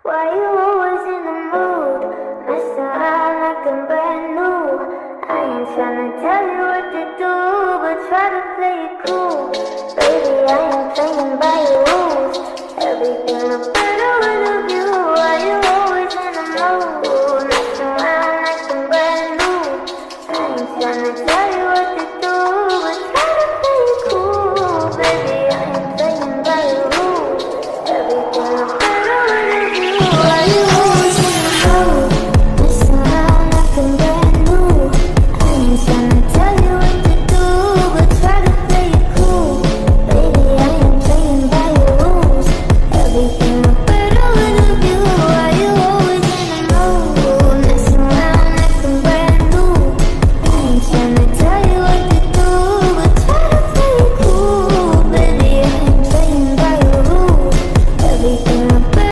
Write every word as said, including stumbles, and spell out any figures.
Why you always in the mood? Mess around like I'm brand new. I ain't tryna tell you what to do, but try to play it cool. Baby, I ain't playing by your rules. Everything looks